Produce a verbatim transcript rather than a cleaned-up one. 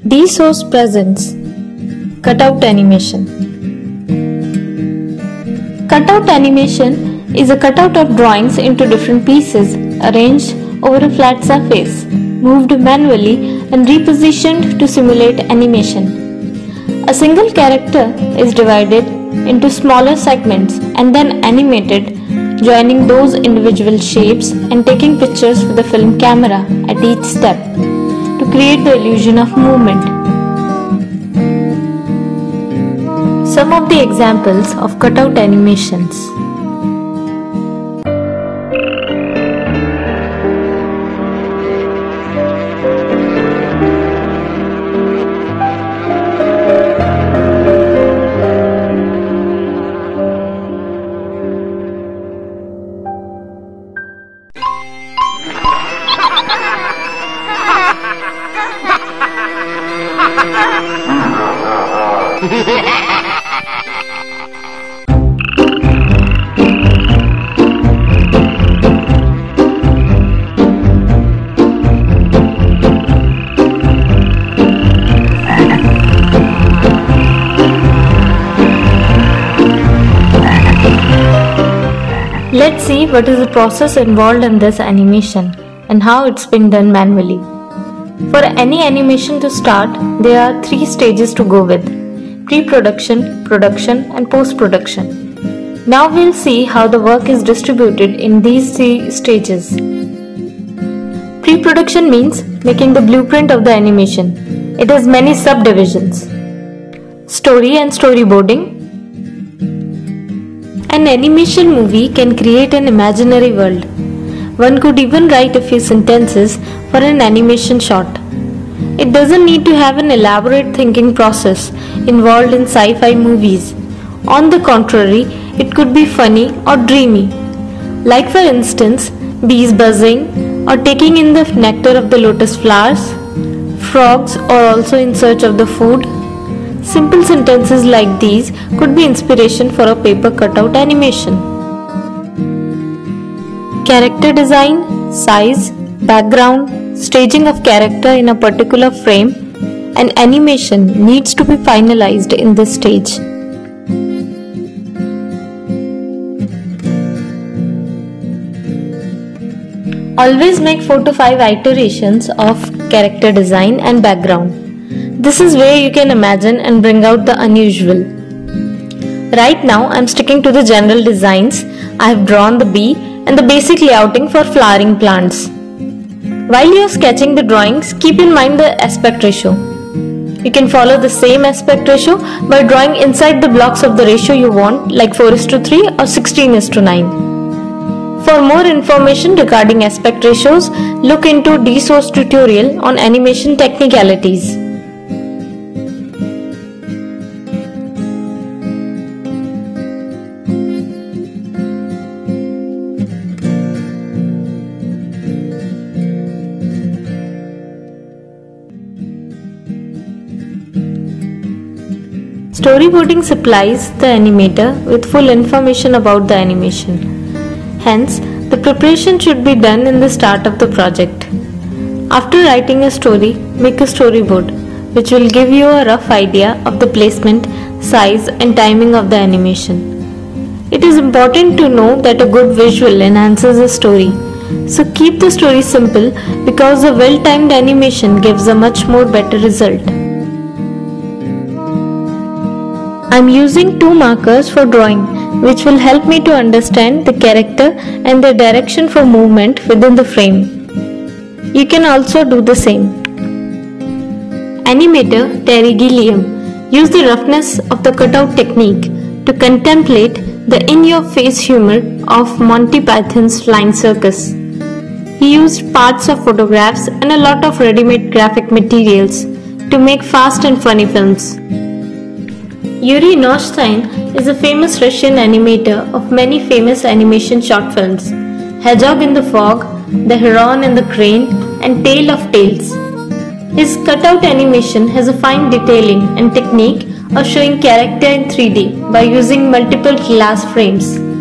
Dsource presents Cutout animation. Cutout animation is a cutout of drawings into different pieces arranged over a flat surface, moved manually and repositioned to simulate animation. A single character is divided into smaller segments and then animated, joining those individual shapes and taking pictures with the film camera at each step to create the illusion of movement. Some of the examples of cutout animations. Let's see what is the process involved in this animation and how it's been done manually. For any animation to start, there are three stages to go with: pre-production, production and post-production. Now we'll see how the work is distributed in these three stages. Pre-production means making the blueprint of the animation. It has many subdivisions. Story and storyboarding. An animation movie can create an imaginary world. One could even write a few sentences for an animation short. It doesn't need to have an elaborate thinking process involved in sci-fi movies. On the contrary, it could be funny or dreamy. Like for instance, bees buzzing or taking in the nectar of the lotus flowers. Frogs are also in search of the food. Simple sentences like these could be inspiration for a paper cutout animation. Character design, size, background, staging of character in a particular frame, and animation needs to be finalized in this stage. Always make four to five iterations of character design and background. This is where you can imagine and bring out the unusual. Right now I am sticking to the general designs. I have drawn the bee and the basic layouting for flowering plants. While you are sketching the drawings, keep in mind the aspect ratio. You can follow the same aspect ratio by drawing inside the blocks of the ratio you want, like four is to three or sixteen is to nine. For more information regarding aspect ratios, look into Dsource tutorial on animation technicalities. Storyboarding supplies the animator with full information about the animation. Hence, the preparation should be done in the start of the project. After writing a story, make a storyboard, which will give you a rough idea of the placement, size and timing of the animation. It is important to know that a good visual enhances a story. So keep the story simple because a well-timed animation gives a much more better result. I am using two markers for drawing, which will help me to understand the character and the direction for movement within the frame. You can also do the same. Animator Terry Gilliam used the roughness of the cutout technique to contemplate the in-your-face humor of Monty Python's Flying Circus. He used parts of photographs and a lot of ready-made graphic materials to make fast and funny films. Yuri Noshstein is a famous Russian animator of many famous animation short films: Hedgehog in the Fog, The Heron and the Crane, and Tale of Tales. His cutout animation has a fine detailing and technique of showing character in three D by using multiple glass frames.